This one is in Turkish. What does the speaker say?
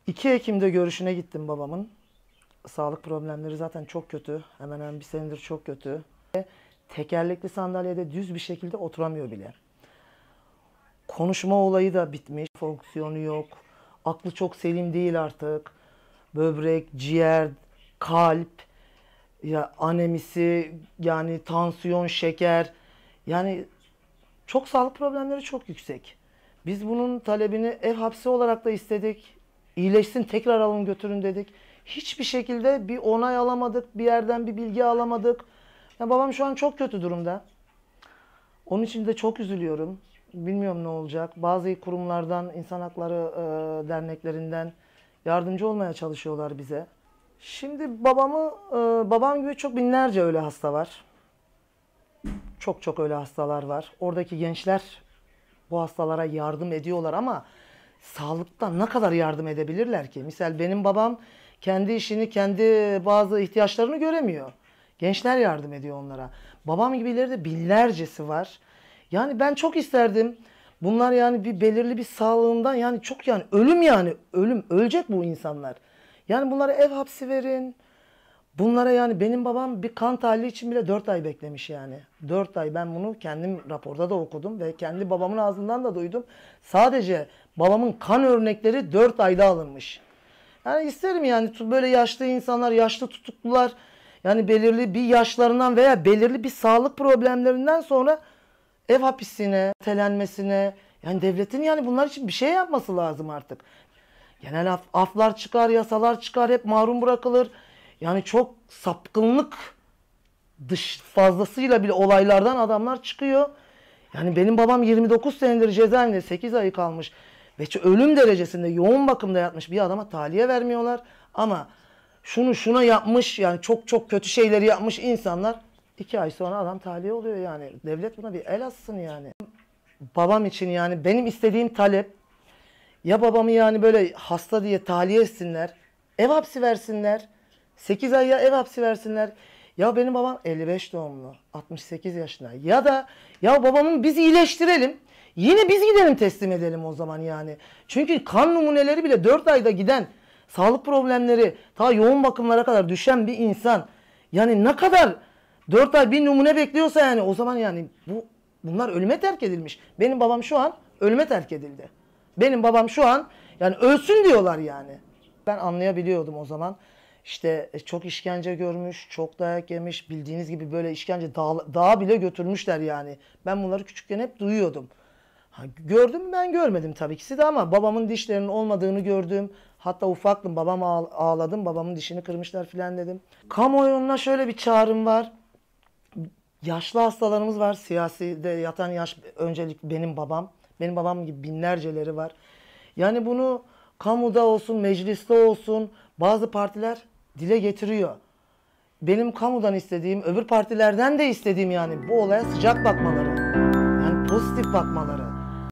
2 Ekim'de görüşüne gittim babamın. Sağlık problemleri zaten çok kötü. Hemen hemen bir senedir çok kötü. Tekerlekli sandalyede düz bir şekilde oturamıyor bile. Konuşma olayı da bitmiş. Fonksiyonu yok. Aklı çok selim değil artık. Böbrek, ciğer, kalp, ya anemisi, yani tansiyon, şeker. Yani çok sağlık problemleri çok yüksek. Biz bunun talebini ev hapsi olarak da istedik. İyileşsin tekrar alın götürün dedik. Hiçbir şekilde bir onay alamadık. Bir yerden bir bilgi alamadık. Ya babam şu an çok kötü durumda. Onun için de çok üzülüyorum. Bilmiyorum ne olacak. Bazı kurumlardan, insan hakları derneklerinden yardımcı olmaya çalışıyorlar bize. Şimdi babam gibi çok binlerce öyle hasta var. Çok öyle hastalar var. Oradaki gençler bu hastalara yardım ediyorlar ama sağlıkta ne kadar yardım edebilirler ki? Misal benim babam kendi işini, kendi bazı ihtiyaçlarını göremiyor. Gençler yardım ediyor onlara. Babam gibileri de binlercesi var. Yani ben çok isterdim. Bunlar yani bir belirli bir sağlığından yani çok yani ölüm yani ölüm ölecek bu insanlar. Yani bunlara ev hapsi verin. Bunlara yani benim babam bir kan tahlili için bile 4 ay beklemiş yani. 4 ay ben bunu kendim raporda da okudum ve kendi babamın ağzından da duydum. Sadece babamın kan örnekleri 4 ayda alınmış. Yani isterim yani böyle yaşlı insanlar, yaşlı tutuklular yani belirli bir yaşlarından veya belirli bir sağlık problemlerinden sonra ev hapisine, telenmesine yani devletin yani bunlar için bir şey yapması lazım artık. Genel aflar çıkar, yasalar çıkar, hep mahrum bırakılır. Yani çok sapkınlık fazlasıyla bile olaylardan adamlar çıkıyor. Yani benim babam 29 senedir cezaevinde 8 ay kalmış ve ölüm derecesinde yoğun bakımda yatmış bir adama tahliye vermiyorlar. Ama şuna yapmış yani çok kötü şeyleri yapmış insanlar 2 ay sonra adam tahliye oluyor yani. Devlet buna bir el atsın yani. Babam için yani benim istediğim talep ya babamı yani böyle hasta diye tahliye etsinler, ev hapsi versinler, 8 ay ya ev hapsi versinler. Ya benim babam 55 doğumlu, 68 yaşında. Ya da ya babamın biz iyileştirelim, yine biz gidelim teslim edelim o zaman yani. Çünkü kan numuneleri bile 4 ayda giden, sağlık problemleri ta yoğun bakımlara kadar düşen bir insan. Yani ne kadar 4 ay bir numune bekliyorsa yani o zaman yani bunlar ölüme terk edilmiş. Benim babam şu an ölüme terk edildi. Benim babam şu an yani ölsün diyorlar yani. Ben anlayabiliyordum o zaman. İşte çok işkence görmüş, çok dayak yemiş. Bildiğiniz gibi böyle işkence dağa bile götürmüşler yani. Ben bunları küçükken hep duyuyordum. Gördüm mü ben görmedim tabii ki de ama babamın dişlerinin olmadığını gördüm. Hatta ufaktım babam ağladım babamın dişini kırmışlar filan dedim. Kamuoyuna şöyle bir çağrım var. Yaşlı hastalarımız var. Siyaside yatan öncelik benim babam. Benim babam gibi binlerceleri var. Yani bunu kamuda olsun, mecliste olsun bazı partiler dile getiriyor. Benim kamudan istediğim, öbür partilerden de istediğim yani bu olaya sıcak bakmaları. Yani pozitif bakmaları.